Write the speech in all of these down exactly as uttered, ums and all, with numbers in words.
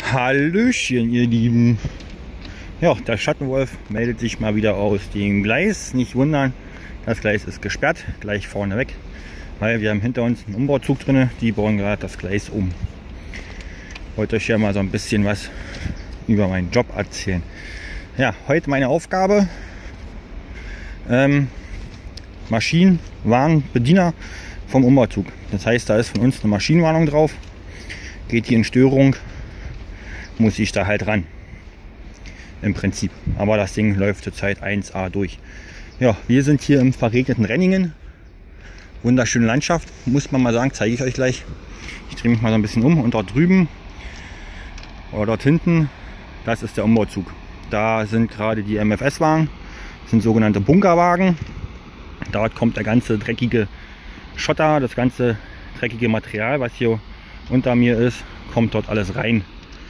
Hallöchen, ihr Lieben. Ja, der Schattenwolf meldet sich mal wieder aus dem Gleis. Nicht wundern, das Gleis ist gesperrt, gleich vorne weg, weil wir haben hinter uns einen Umbauzug drin. Die bauen gerade das Gleis um. Ich wollte euch ja mal so ein bisschen was über meinen Job erzählen. Ja, heute meine Aufgabe: ähm, Maschinenwarnbediener vom Umbauzug. Das heißt, da ist von uns eine Maschinenwarnung drauf. Geht die in Störung, muss ich da halt ran. Im Prinzip. Aber das Ding läuft zurzeit eins A durch. Ja, wir sind hier im verregneten Renningen. Wunderschöne Landschaft, muss man mal sagen, zeige ich euch gleich. Ich drehe mich mal so ein bisschen um und dort drüben oder dort hinten, das ist der Umbauzug. Da sind gerade die M F S-Wagen, das sind sogenannte Bunkerwagen. Dort kommt der ganze dreckige Schotter, das ganze dreckige Material, was hier unter mir ist, kommt dort alles rein.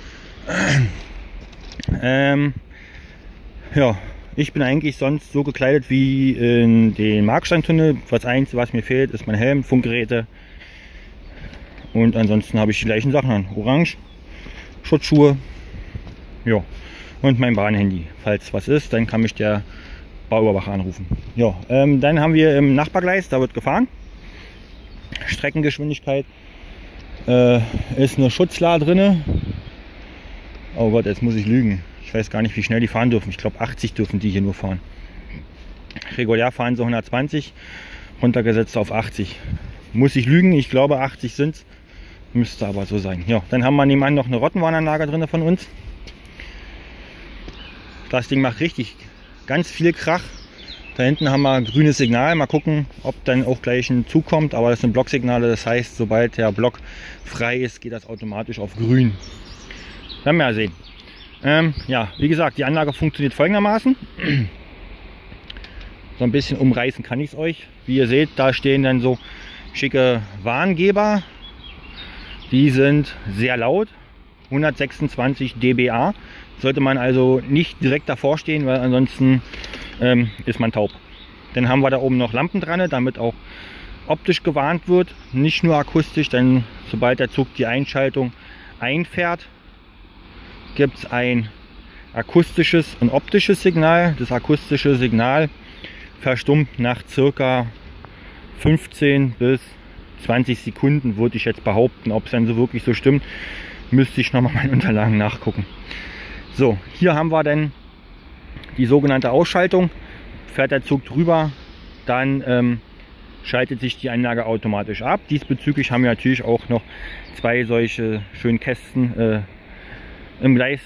Ähm, ja, ich bin eigentlich sonst so gekleidet wie in den Marksteintunnel. Das Einzige, was mir fehlt, ist mein Helm, Funkgeräte. Und ansonsten habe ich die gleichen Sachen an. Orange, Schutzschuhe, ja, und mein Bahnhandy. Falls was ist, dann kann mich der Bauüberwacher anrufen. Ja, ähm, dann haben wir im Nachbargleis, da wird gefahren. Streckengeschwindigkeit. Äh, ist eine Schutzlade drinne. Oh Gott, jetzt muss ich lügen. Ich weiß gar nicht, wie schnell die fahren dürfen. Ich glaube achtzig dürfen die hier nur fahren. Regulär fahren sie hundertzwanzig, runtergesetzt auf achtzig. Muss ich lügen, ich glaube achtzig sind es. Müsste aber so sein. Ja, dann haben wir nebenan noch eine Rottenwarnanlage drin von uns. Das Ding macht richtig ganz viel Krach. Da hinten haben wir ein grünes Signal. Mal gucken, ob dann auch gleich ein Zug kommt. Aber das sind Blocksignale. Das heißt, sobald der Block frei ist, geht das automatisch auf grün. Werden wir ja sehen. Ähm, ja, wie gesagt, die Anlage funktioniert folgendermaßen. So ein bisschen umreißen kann ich es euch. Wie ihr seht, da stehen dann so schicke Warngeber. Die sind sehr laut. hundertsechsundzwanzig dBA. Sollte man also nicht direkt davor stehen, weil ansonsten ähm, ist man taub. Dann haben wir da oben noch Lampen dran, damit auch optisch gewarnt wird, nicht nur akustisch. Denn sobald der Zug die Einschaltung einfährt, gibt es ein akustisches und optisches Signal. Das akustische Signal verstummt nach circa fünfzehn bis zwanzig Sekunden, würde ich jetzt behaupten. Ob es dann so wirklich so stimmt, müsste ich nochmal meine Unterlagen nachgucken. So, hier haben wir dann die sogenannte Ausschaltung. Fährt der Zug drüber, dann ähm, schaltet sich die Anlage automatisch ab. Diesbezüglich haben wir natürlich auch noch zwei solche schönen Kästen äh, im Gleis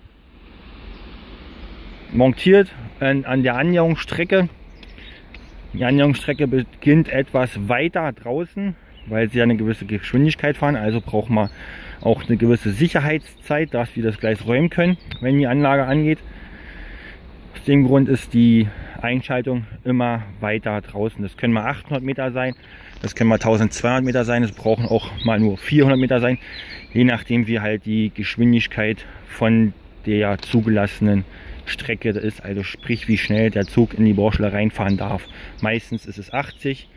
montiert an, an der Annäherungsstrecke. Die Annäherungsstrecke beginnt etwas weiter draußen, weil sie ja eine gewisse Geschwindigkeit fahren. Also braucht man auch eine gewisse Sicherheitszeit, dass wir das Gleis räumen können, wenn die Anlage angeht. Aus dem Grund ist die Einschaltung immer weiter draußen. Das können mal achthundert Meter sein, das können mal eintausendzweihundert Meter sein, es brauchen auch mal nur vierhundert Meter sein, je nachdem wie halt die Geschwindigkeit von der zugelassenen Strecke ist, also sprich wie schnell der Zug in die Baustelle reinfahren darf. Meistens ist es achtzig.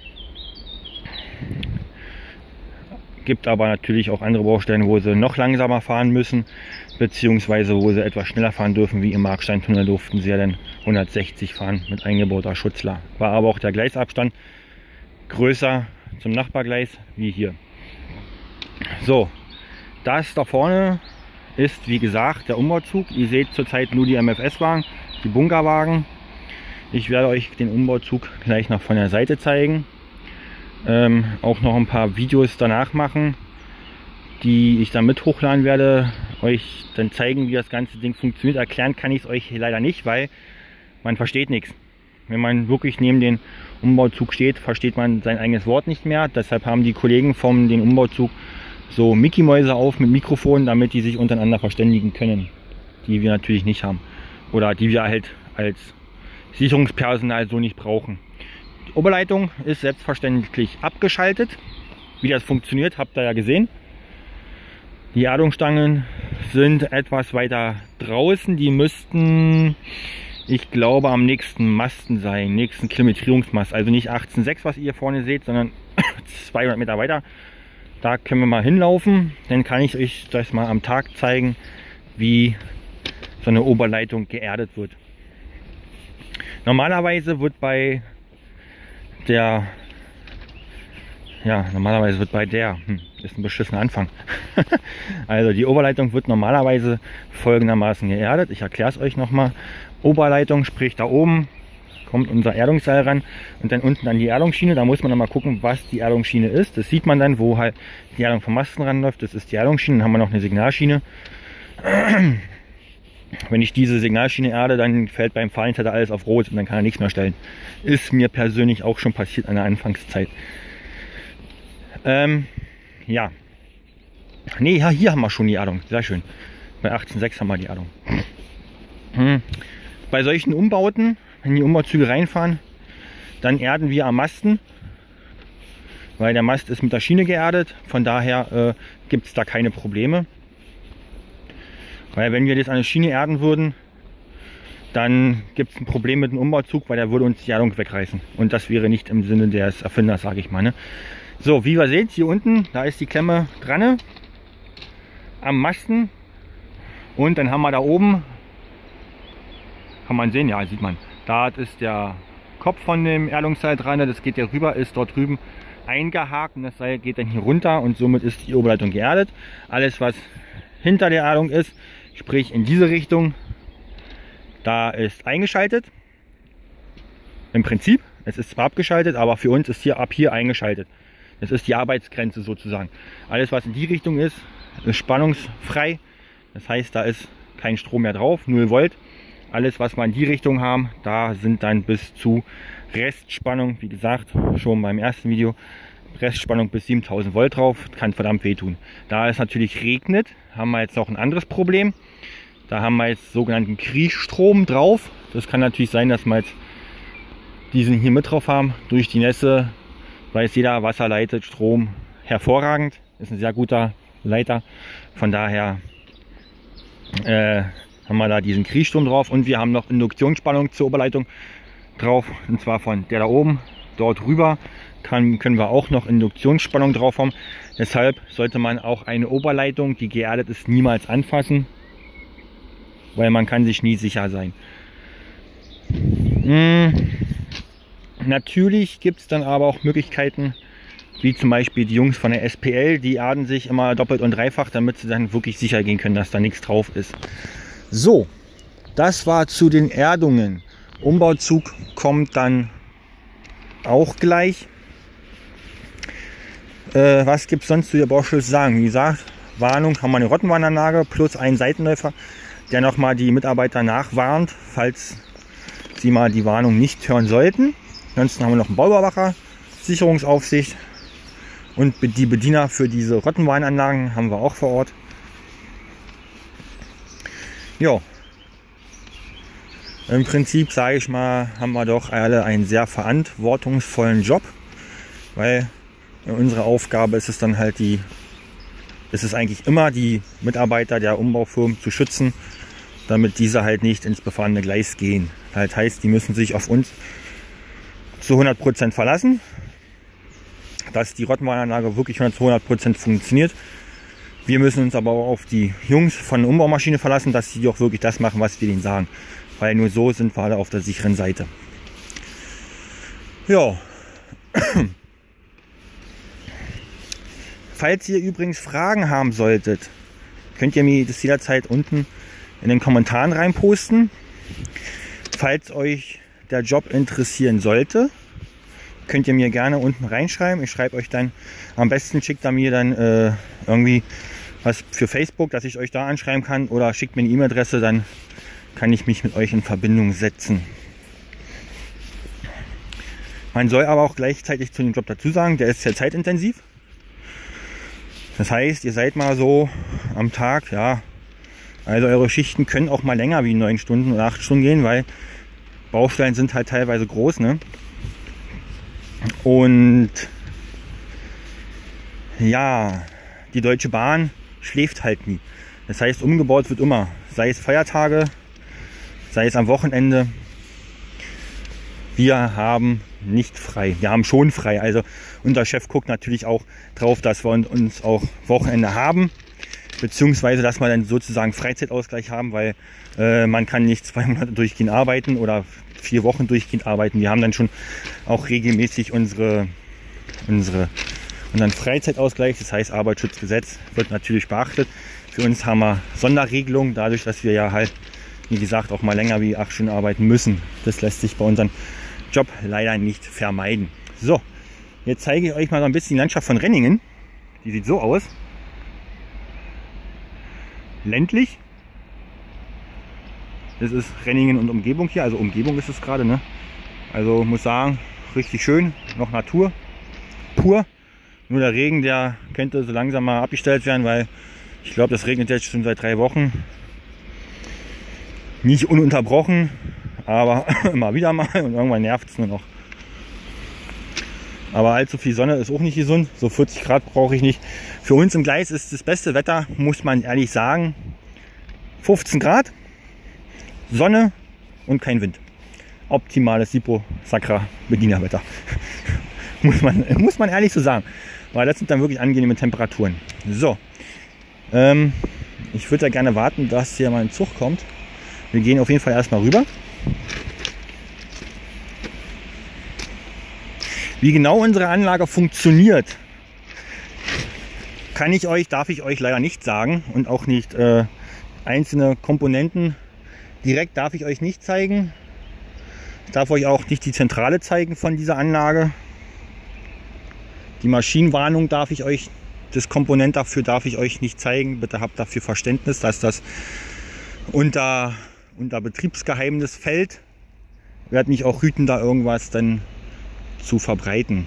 Gibt aber natürlich auch andere Baustellen, wo sie noch langsamer fahren müssen, beziehungsweise wo sie etwas schneller fahren dürfen. Wie im Marksteintunnel durften sie ja dann hundertsechzig fahren mit eingebauter Schutzlade. War aber auch der Gleisabstand größer zum Nachbargleis wie hier. So, das da vorne ist wie gesagt der Umbauzug. Ihr seht zurzeit nur die M F S-Wagen, die Bunkerwagen. Ich werde euch den Umbauzug gleich noch von der Seite zeigen. Ähm, auch noch ein paar Videos danach machen, die ich dann mit hochladen werde, euch dann zeigen, wie das ganze Ding funktioniert. Erklären kann ich es euch leider nicht, weil man versteht nichts. Wenn man wirklich neben dem Umbauzug steht, versteht man sein eigenes Wort nicht mehr. Deshalb haben die Kollegen vom den Umbauzug so Mickey-Mäuse auf mit Mikrofonen, damit die sich untereinander verständigen können, die wir natürlich nicht haben oder die wir halt als Sicherungspersonal so nicht brauchen. Die Oberleitung ist selbstverständlich abgeschaltet. Wie das funktioniert, habt ihr ja gesehen. Die Erdungsstangen sind etwas weiter draußen. Die müssten, ich glaube, am nächsten Masten sein, nächsten Kilometrierungsmast. Also nicht achtzehn Komma sechs, was ihr hier vorne seht, sondern zweihundert Meter weiter. Da können wir mal hinlaufen, dann kann ich euch das mal am Tag zeigen, wie so eine Oberleitung geerdet wird. Normalerweise wird bei der, ja, normalerweise wird bei der, hm, ist ein beschissener Anfang. Also die Oberleitung wird normalerweise folgendermaßen geerdet. Ich erkläre es euch nochmal. Oberleitung, sprich da oben kommt unser Erdungsseil ran und dann unten an die Erdungsschiene. Da muss man dann mal gucken, was die Erdungsschiene ist. Das sieht man dann, wo halt die Erdung vom Masten ranläuft. Das ist die Erdungsschiene. Dann haben wir noch eine Signalschiene. Wenn ich diese Signalschiene erde, dann fällt beim Fahrlinsleiter alles auf Rot und dann kann er nichts mehr stellen. Ist mir persönlich auch schon passiert an der Anfangszeit. Ähm, ja. Ne, ja, hier haben wir schon die Erdung. Sehr schön. Bei achtzehn Komma sechs haben wir die Erdung. Hm. Bei solchen Umbauten, wenn die Umbauzüge reinfahren, dann erden wir am Masten, weil der Mast ist mit der Schiene geerdet. Von daher äh, gibt es da keine Probleme. Weil wenn wir das an der Schiene erden würden, dann gibt es ein Problem mit dem Umbauzug, weil der würde uns die Erdung wegreißen. Und das wäre nicht im Sinne des Erfinders, sage ich mal. Ne? So, wie ihr seht, hier unten, da ist die Klemme dran am Masten. Und dann haben wir da oben, kann man sehen, ja, sieht man, da ist der Kopf von dem Erdungsseil dran, das geht ja rüber, ist dort drüben eingehakt und das Seil geht dann hier runter und somit ist die Oberleitung geerdet. Alles, was hinter der Erdung ist, sprich in diese Richtung, da ist eingeschaltet. Im Prinzip, es ist zwar abgeschaltet, aber für uns ist hier ab hier eingeschaltet. Das ist die Arbeitsgrenze sozusagen. Alles, was in die Richtung ist, ist spannungsfrei. Das heißt, da ist kein Strom mehr drauf, null Volt. Alles, was wir in die Richtung haben, da sind dann bis zu Restspannung, wie gesagt, schon beim ersten Video, Restspannung bis siebentausend Volt drauf, kann verdammt wehtun. Da es natürlich regnet, haben wir jetzt noch ein anderes Problem. Da haben wir jetzt sogenannten Kriechstrom drauf. Das kann natürlich sein, dass wir jetzt diesen hier mit drauf haben. Durch die Nässe weiß jeder, Wasser leitet Strom hervorragend. Ist ein sehr guter Leiter. Von daher äh, haben wir da diesen Kriechstrom drauf. Und wir haben noch Induktionsspannung zur Oberleitung drauf. Und zwar von der da oben dort rüber kann, können wir auch noch Induktionsspannung drauf haben. Deshalb sollte man auch eine Oberleitung, die geerdet ist, niemals anfassen, weil man kann sich nie sicher sein. Hm. Natürlich gibt es dann aber auch Möglichkeiten, wie zum Beispiel die Jungs von der S P L, die erden sich immer doppelt und dreifach, damit sie dann wirklich sicher gehen können, dass da nichts drauf ist. So, das war zu den Erdungen. Umbauzug kommt dann auch gleich. Äh, was gibt es sonst zu der Baustelle zu sagen? Wie gesagt, Warnung, haben wir eine Rottenwarnanlage plus einen Seitenläufer, der nochmal die Mitarbeiter nachwarnt, falls sie mal die Warnung nicht hören sollten. Ansonsten haben wir noch einen Bauüberwacher, Sicherungsaufsicht und die Bediener für diese Rottenwarnanlagen haben wir auch vor Ort. Ja, im Prinzip sage ich mal, haben wir doch alle einen sehr verantwortungsvollen Job, weil unsere Aufgabe ist es dann halt die, ist es eigentlich immer die Mitarbeiter der Umbaufirmen zu schützen, damit diese halt nicht ins befahrene Gleis gehen. Halt heißt, die müssen sich auf uns zu hundert Prozent verlassen, dass die Rottenwarnanlage wirklich zu hundert Prozent funktioniert. Wir müssen uns aber auch auf die Jungs von der Umbaumaschine verlassen, dass sie auch wirklich das machen, was wir denen sagen. Weil nur so sind wir alle auf der sicheren Seite. Ja. Falls ihr übrigens Fragen haben solltet, könnt ihr mir das jederzeit unten in den Kommentaren reinposten. Falls euch der Job interessieren sollte, könnt ihr mir gerne unten reinschreiben. Ich schreibe euch dann, am besten schickt ihr mir dann äh, irgendwie was für Facebook, dass ich euch da anschreiben kann, oder schickt mir eine E-Mail-Adresse, dann kann ich mich mit euch in Verbindung setzen. Man soll aber auch gleichzeitig zu dem Job dazu sagen, der ist sehr zeitintensiv. Das heißt, ihr seid mal so am Tag, ja, also eure Schichten können auch mal länger wie neun Stunden oder acht Stunden gehen, weil Baustellen sind halt teilweise groß, ne? Und ja, die Deutsche Bahn schläft halt nie. Das heißt, umgebaut wird immer, sei es Feiertage, sei es am Wochenende. Wir haben nicht frei. Wir haben schon frei. Also unser Chef guckt natürlich auch drauf, dass wir uns auch Wochenende haben, beziehungsweise dass wir dann sozusagen Freizeitausgleich haben, weil äh, man kann nicht zwei Monate durchgehend arbeiten oder vier Wochen durchgehend arbeiten. Wir haben dann schon auch regelmäßig unsere, unsere, unseren Freizeitausgleich, das heißt Arbeitsschutzgesetz wird natürlich beachtet. Für uns haben wir Sonderregelungen, dadurch, dass wir ja halt, wie gesagt, auch mal länger wie acht Stunden arbeiten müssen. Das lässt sich bei unserem Job leider nicht vermeiden. So, jetzt zeige ich euch mal so ein bisschen die Landschaft von Renningen. Die sieht so aus. Ländlich. Das ist Renningen und Umgebung hier, also Umgebung ist es gerade, ne? Also muss sagen, richtig schön, noch Natur, pur. Nur der Regen, der könnte so langsam mal abgestellt werden, weil ich glaube, das regnet jetzt schon seit drei Wochen. Nicht ununterbrochen, aber immer wieder mal und irgendwann nervt es nur noch. Aber allzu viel Sonne ist auch nicht gesund, so vierzig Grad brauche ich nicht. Für uns im Gleis ist das beste Wetter, muss man ehrlich sagen, fünfzehn Grad, Sonne und kein Wind. Optimales Sipo Sacra Bedienerwetter. muss, man, muss man ehrlich so sagen, weil das sind dann wirklich angenehme Temperaturen. So, ähm, ich würde ja gerne warten, dass hier mal ein Zug kommt. Wir gehen auf jeden Fall erstmal rüber. Wie genau unsere Anlage funktioniert, kann ich euch, darf ich euch leider nicht sagen und auch nicht äh, einzelne Komponenten direkt darf ich euch nicht zeigen. Ich darf euch auch nicht die Zentrale zeigen von dieser Anlage. Die Maschinenwarnung darf ich euch, das Komponent dafür darf ich euch nicht zeigen. Bitte habt dafür Verständnis, dass das unter, unter Betriebsgeheimnis fällt. Ich werde mich auch hüten, da irgendwas dann zu verbreiten.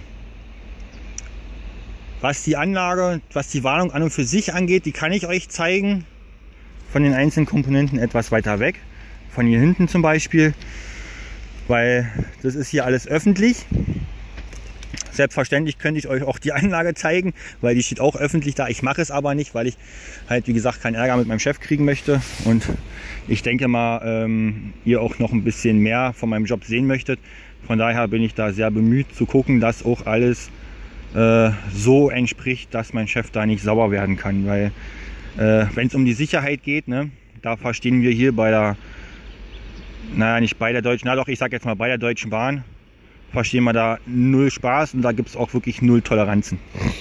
Was die Anlage, was die Warnung an und für sich angeht, die kann ich euch zeigen. Von den einzelnen Komponenten etwas weiter weg. Von hier hinten zum Beispiel. Weil das ist hier alles öffentlich. Selbstverständlich könnte ich euch auch die Anlage zeigen, weil die steht auch öffentlich da. Ich mache es aber nicht, weil ich halt, wie gesagt, keinen Ärger mit meinem Chef kriegen möchte. Und ich denke mal, ähm, ihr auch noch ein bisschen mehr von meinem Job sehen möchtet. Von daher bin ich da sehr bemüht zu gucken, dass auch alles äh, so entspricht, dass mein Chef da nicht sauer werden kann. Weil äh, wenn es um die Sicherheit geht, ne, da verstehen wir hier bei der, naja, nicht bei der Deutschen, na doch, ich sage jetzt mal bei der Deutschen Bahn, verstehen wir da null Spaß und da gibt es auch wirklich null Toleranzen.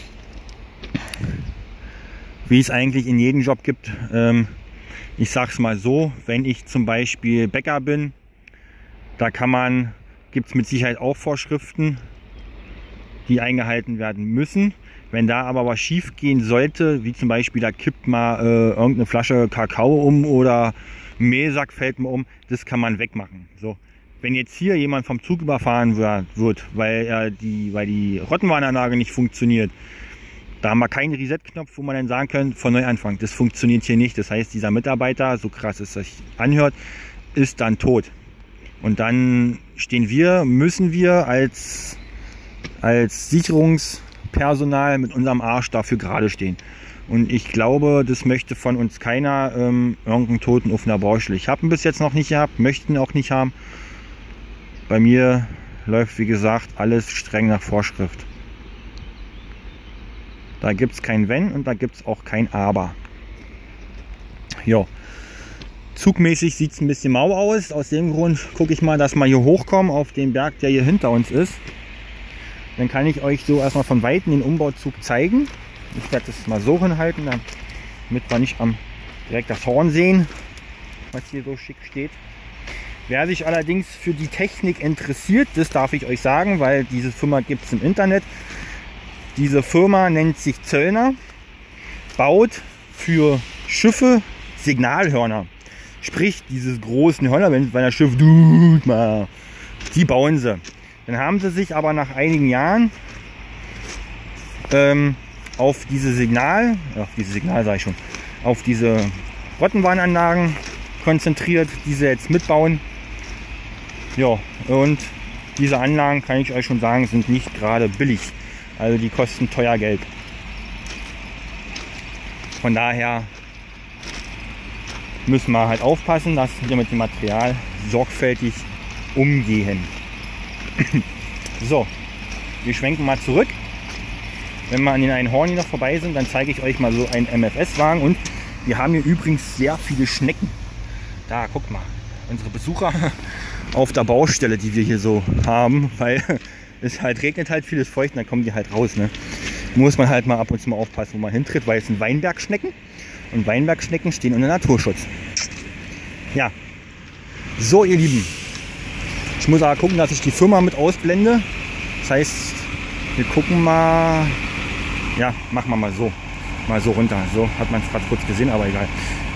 Wie es eigentlich in jedem Job gibt. Ähm, ich sage es mal so, wenn ich zum Beispiel Bäcker bin, da kann man, gibt es mit Sicherheit auch Vorschriften, die eingehalten werden müssen. Wenn da aber was schief gehen sollte, wie zum Beispiel da kippt mal äh, irgendeine Flasche Kakao um oder ein Mehlsack fällt mal um, das kann man wegmachen. So. Wenn jetzt hier jemand vom Zug überfahren wird, weil, er die, weil die Rottenwarnanlage nicht funktioniert, da haben wir keinen Reset-Knopf, wo man dann sagen kann, von neu anfangen. Das funktioniert hier nicht. Das heißt, dieser Mitarbeiter, so krass es sich anhört, ist dann tot. Und dann stehen wir, müssen wir als, als Sicherungspersonal mit unserem Arsch dafür gerade stehen. Und ich glaube, das möchte von uns keiner, ähm, irgendeinen Toten auf einer Baustelle. Ich habe ihn bis jetzt noch nicht gehabt, möchten auch nicht haben. Bei mir läuft, wie gesagt, alles streng nach Vorschrift. Da gibt es kein Wenn und da gibt es auch kein Aber. Jo. Zugmäßig sieht es ein bisschen mau aus. Aus dem Grund gucke ich mal, dass wir hier hochkommen auf den Berg, der hier hinter uns ist. Dann kann ich euch so erstmal von Weitem den Umbauzug zeigen. Ich werde das mal so hinhalten, damit wir nicht am, direkt das Horn sehen, was hier so schick steht. Wer sich allerdings für die Technik interessiert, das darf ich euch sagen, weil diese Firma gibt es im Internet. Diese Firma nennt sich Zöllner, baut für Schiffe Signalhörner. Sprich, diese großen Hörner, wenn es bei einer Schiff tut, die bauen sie. Dann haben sie sich aber nach einigen Jahren ähm, auf diese Signal, auf diese Signal sage ich schon, auf diese Rottenwarnanlagen konzentriert, die sie jetzt mitbauen. Ja, und diese Anlagen, kann ich euch schon sagen, sind nicht gerade billig. Also die kosten teuer Geld. Von daher müssen wir halt aufpassen, dass wir mit dem Material sorgfältig umgehen. So, wir schwenken mal zurück. Wenn wir an den Einhorn noch vorbei sind, dann zeige ich euch mal so einen M F S-Wagen. Und wir haben hier übrigens sehr viele Schnecken. Da, guck mal, unsere Besucher auf der Baustelle, die wir hier so haben, weil es halt regnet halt vieles feucht und dann kommen die halt raus. Ne? Muss man halt mal ab und zu mal aufpassen, wo man hintritt, weil es sind Weinbergschnecken und Weinbergschnecken stehen unter Naturschutz. Ja, so ihr Lieben, ich muss aber gucken, dass ich die Firma mit ausblende. Das heißt, wir gucken mal, ja, machen wir mal so, mal so runter. So hat man es gerade kurz gesehen, aber egal.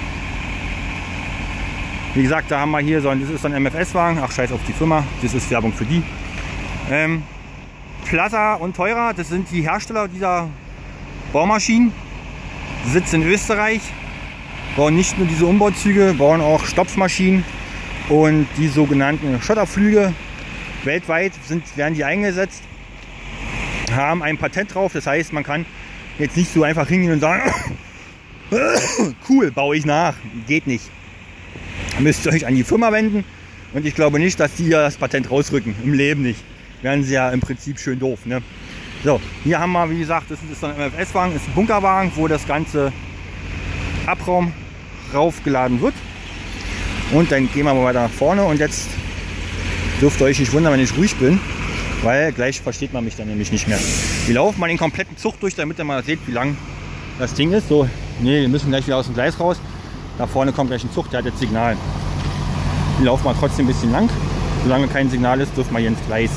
Wie gesagt, da haben wir hier so ein, das ist so ein M F S-Wagen. Ach, scheiß auf die Firma, das ist Werbung für die. Ähm, Plaza und Teurer, das sind die Hersteller dieser Baumaschinen. Sitz in Österreich, bauen nicht nur diese Umbauzüge, bauen auch Stopfmaschinen und die sogenannten Schotterflüge. Weltweit sind, werden die eingesetzt, haben ein Patent drauf. Das heißt, man kann jetzt nicht so einfach hingehen und sagen, cool, baue ich nach. Geht nicht. Müsst ihr euch an die Firma wenden und ich glaube nicht, dass die ja das Patent rausrücken. Im Leben nicht. Wären sie ja im Prinzip schön doof. Ne? So, hier haben wir, wie gesagt, das ist so ein M F S-Wagen, ist ein Bunkerwagen, wo das ganze Abraum raufgeladen wird. Und dann gehen wir mal weiter nach vorne und jetzt dürft ihr euch nicht wundern, wenn ich ruhig bin, weil gleich versteht man mich dann nämlich nicht mehr. Wir laufen mal den kompletten Zug durch, damit ihr mal seht, wie lang das Ding ist. So, nee, wir müssen gleich wieder aus dem Gleis raus. Da vorne kommt gleich ein Zug, der hat jetzt Signal. Wir laufen mal trotzdem ein bisschen lang. Solange kein Signal ist, dürfen wir hier ins Gleis.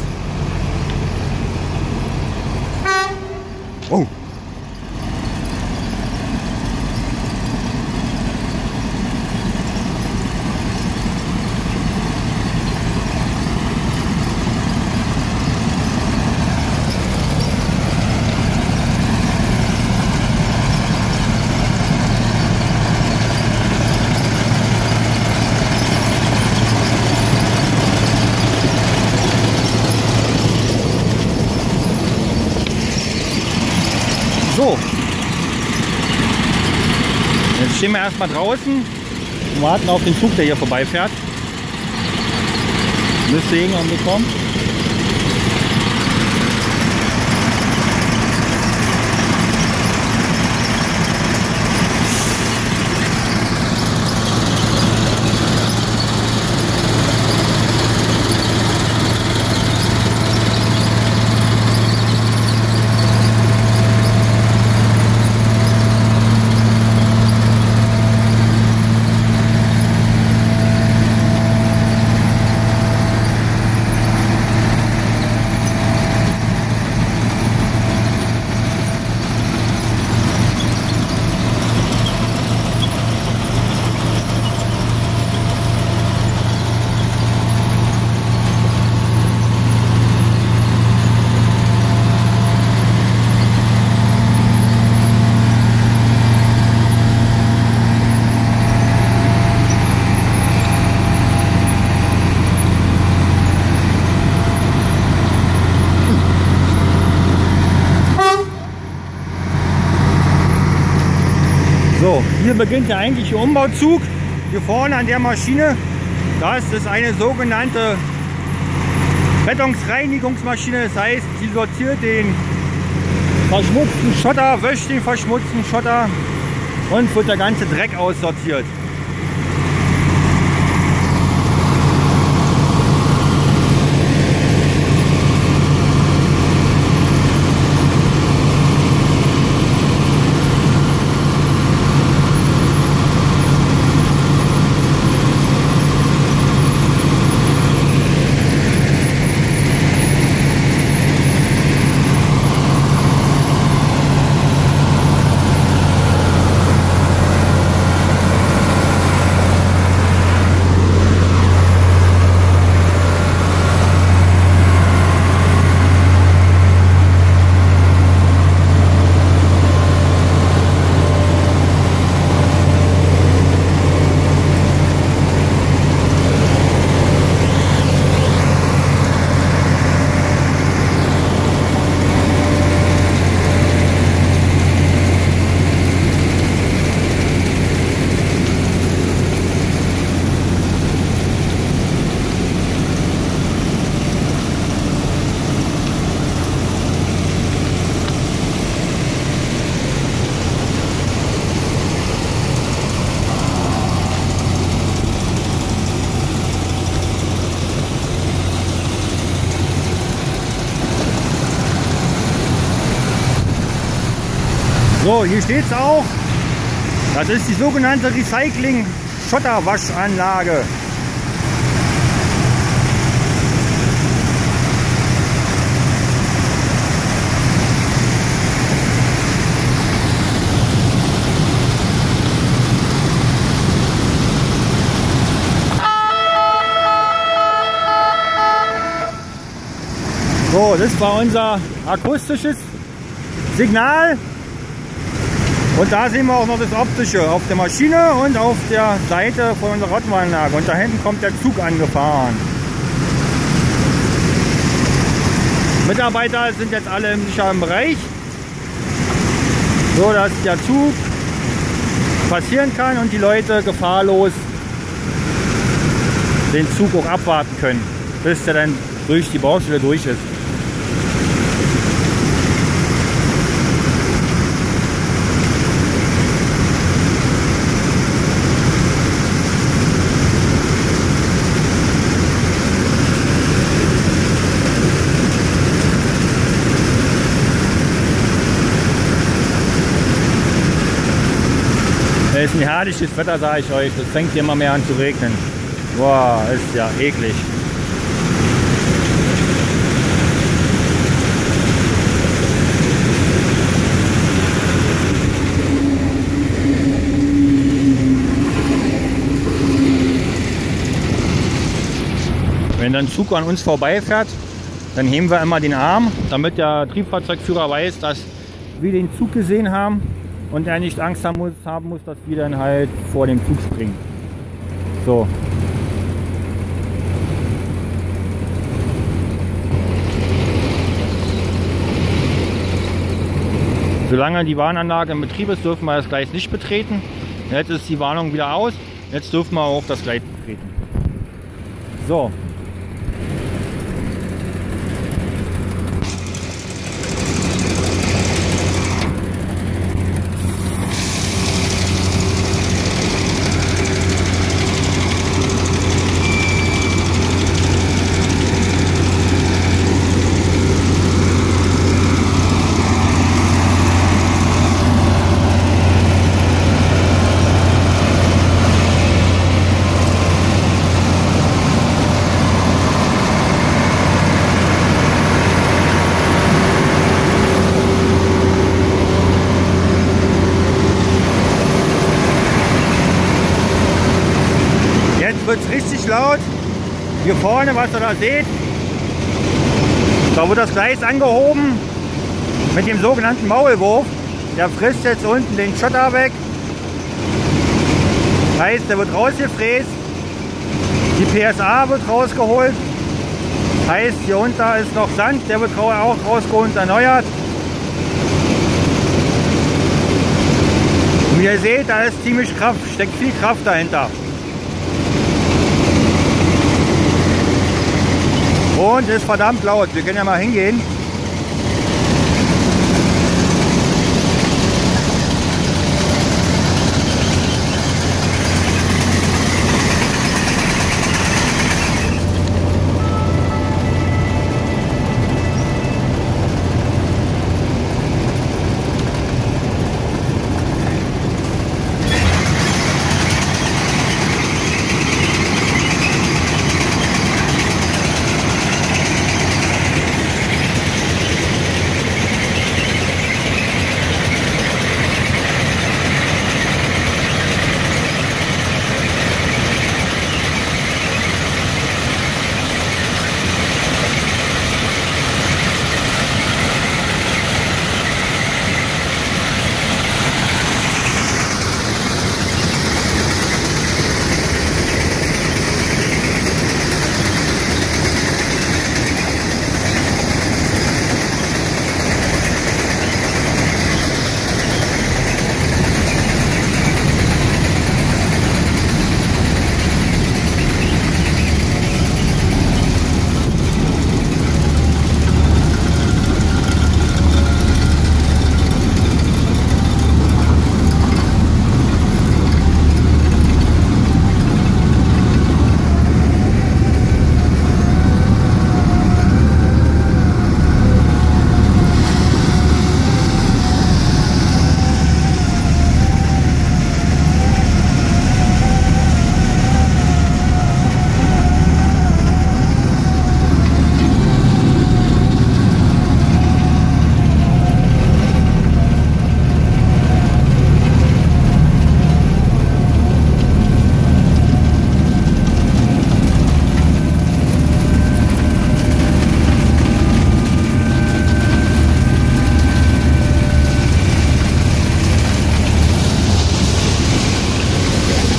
Oh! So, jetzt stehen wir erstmal draußen und warten auf den Zug, der hier vorbeifährt. Müsste irgendwann bekommen. So, hier beginnt der eigentliche Umbauzug. Hier vorne an der Maschine, das ist eine sogenannte Rettungsreinigungsmaschine. Das heißt, die sortiert den verschmutzten Schotter, wäscht den verschmutzten Schotter und wird der ganze Dreck aussortiert. So, hier steht es auch. Das ist die sogenannte Recycling-Schotterwaschanlage. So, das war unser akustisches Signal. Und da sehen wir auch noch das optische auf der Maschine und auf der Seite von unserer Rottenanlage. Und da hinten kommt der Zug angefahren. Mitarbeiter sind jetzt alle im sicheren Bereich, so dass der Zug passieren kann und die Leute gefahrlos den Zug auch abwarten können, bis der dann durch die Baustelle durch ist. Es ist ein herrliches Wetter, sage ich euch. Es fängt hier immer mehr an zu regnen. Boah, ist ja eklig. Wenn dann ein Zug an uns vorbeifährt, dann heben wir immer den Arm, damit der Triebfahrzeugführer weiß, dass wir den Zug gesehen haben und er nicht Angst haben muss, haben muss, dass wir dann halt vor dem Zug springen. So. Solange die Warnanlage in Betrieb ist, dürfen wir das Gleis nicht betreten. Jetzt ist die Warnung wieder aus. Jetzt dürfen wir auch das Gleis betreten. So. Wird es richtig laut. Hier vorne, was ihr da seht, da wird das Gleis angehoben mit dem sogenannten Maulwurf. Der frisst jetzt unten den Schotter weg. Heißt, der wird rausgefräst. Die P S A wird rausgeholt. Heißt, hier unten ist noch Sand, der wird auch rausgeholt und erneuert. Und wie ihr seht, da ist ziemlich Kraft, steckt viel Kraft dahinter. Und ist verdammt laut. Wir können ja mal hingehen.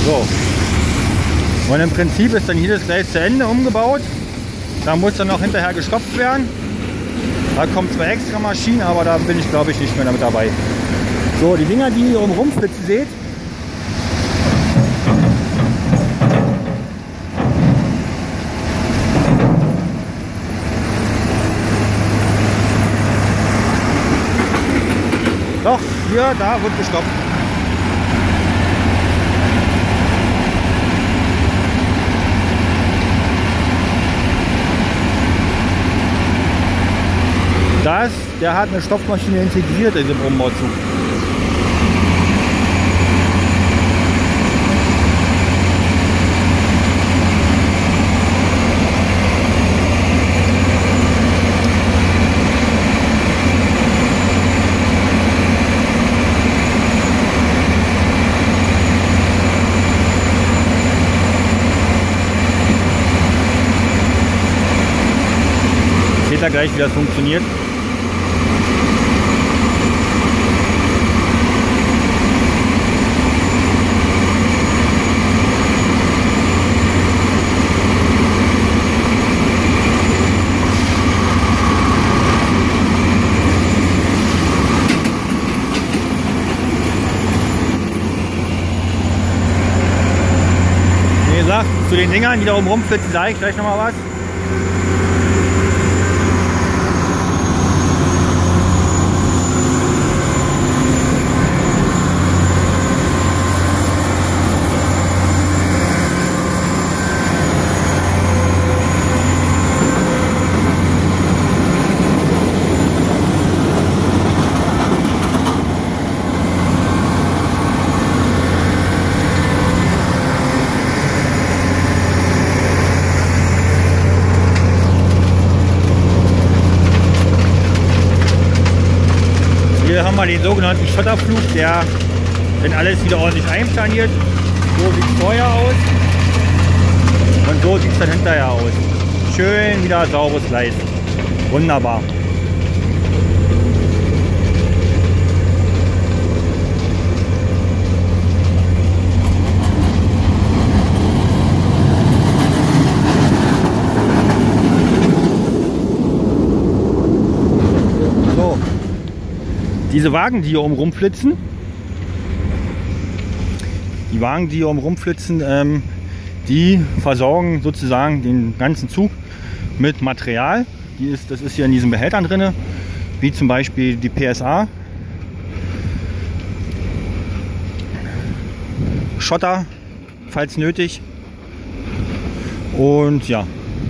So. Und im Prinzip ist dann hier das Gleis zu Ende umgebaut. Da muss dann noch hinterher gestopft werden. Da kommen zwei extra Maschinen, aber da bin ich glaube ich nicht mehr damit dabei. So, die Dinger, die ihr oben rumflitzen seht. Doch, hier, da wird gestoppt. Das, der hat eine Stopfmaschine integriert in dem Umbauzug. Seht ihr gleich, wie das funktioniert. Wie gesagt, zu den Dingern, die da oben rumflitzen, sage ich gleich noch mal was. Hier haben wir den sogenannten Schotterflug, der wenn alles wieder ordentlich einplaniert. So sieht es vorher aus und so sieht es dann hinterher aus. Schön wieder sauberes Gleis. Wunderbar. Diese Wagen, die hier oben rumflitzen, die Wagen, die hier oben rumflitzen, ähm, die versorgen sozusagen den ganzen Zug mit Material. Die ist, das ist hier in diesen Behältern drin, wie zum Beispiel die P S A, Schotter, falls nötig. Und ja.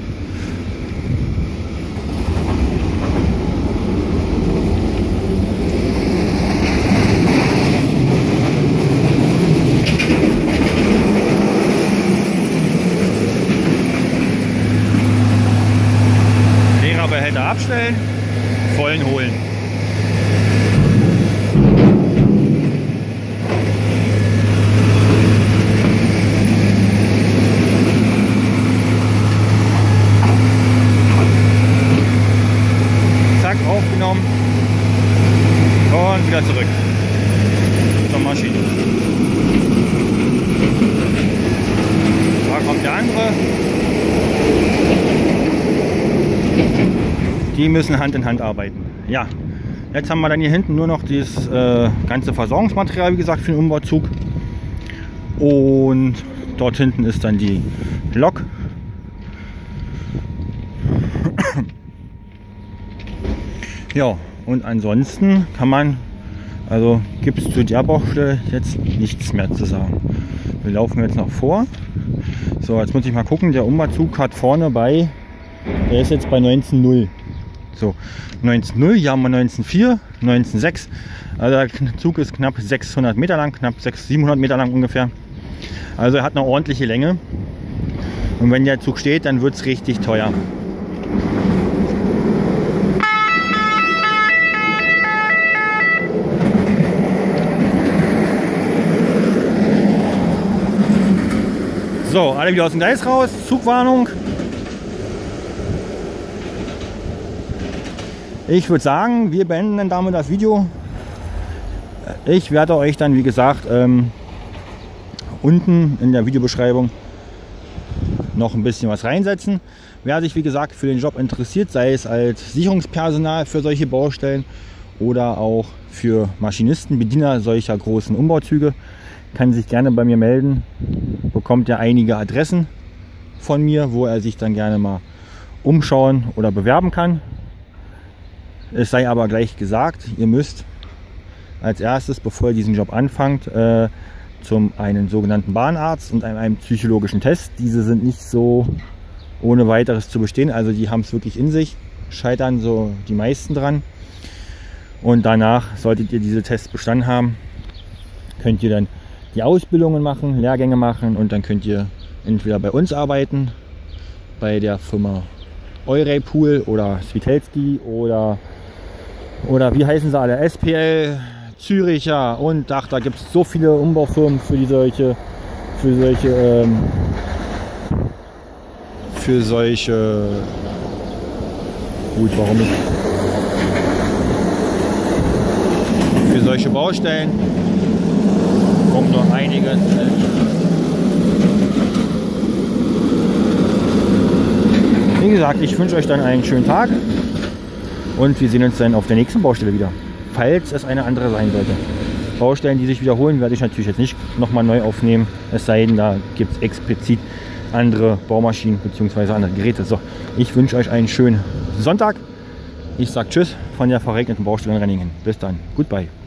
Behälter abstellen, vollen holen. Zack, aufgenommen und wieder zurück zur Maschine. Da kommt der andere. Die müssen Hand in Hand arbeiten. Ja, jetzt haben wir dann hier hinten nur noch das äh, ganze Versorgungsmaterial, wie gesagt, für den Umbauzug. Und dort hinten ist dann die Lok. Ja, und ansonsten kann man, also gibt es zu der Baustelle jetzt nichts mehr zu sagen. Wir laufen jetzt noch vor. So, jetzt muss ich mal gucken, der Umbauzug hat vorne bei, der ist jetzt bei neunzehn null. So, neunzehn null, hier haben wir neunzehn vier, neunzehn sechs. Also der Zug ist knapp sechshundert Meter lang, knapp sechshundert, siebenhundert Meter lang ungefähr. Also er hat eine ordentliche Länge. Und wenn der Zug steht, dann wird es richtig teuer. So, alle wieder aus dem Gleis raus, Zugwarnung. Ich würde sagen, wir beenden dann damit das Video. Ich werde euch dann, wie gesagt, ähm, unten in der Videobeschreibung noch ein bisschen was reinsetzen. Wer sich wie gesagt für den Job interessiert, sei es als Sicherungspersonal für solche Baustellen oder auch für Maschinisten, Bediener solcher großen Umbauzüge, kann sich gerne bei mir melden. Bekommt ja einige Adressen von mir, wo er sich dann gerne mal umschauen oder bewerben kann. Es sei aber gleich gesagt, ihr müsst als erstes, bevor ihr diesen Job anfangt, äh, zum einen sogenannten Bahnarzt und einem, einem psychologischen Test. Diese sind nicht so ohne weiteres zu bestehen, also die haben es wirklich in sich, scheitern so die meisten dran. Und danach solltet ihr diese Tests bestanden haben, könnt ihr dann die Ausbildungen machen, Lehrgänge machen und dann könnt ihr entweder bei uns arbeiten, bei der Firma Euraypool oder Switelski oder oder wie heißen sie alle, S P L, Züricher und ach, da gibt es so viele Umbaufirmen für die solche für solche ähm, für solche gut, warum nicht? Für solche Baustellen kommen noch einige. Wie gesagt, ich wünsche euch dann einen schönen Tag und wir sehen uns dann auf der nächsten Baustelle wieder, falls es eine andere sein sollte. Baustellen, die sich wiederholen, werde ich natürlich jetzt nicht nochmal neu aufnehmen, es sei denn, da gibt es explizit andere Baumaschinen bzw. andere Geräte. So, ich wünsche euch einen schönen Sonntag. Ich sage Tschüss von der verregneten Baustelle in Renningen. Bis dann. Goodbye.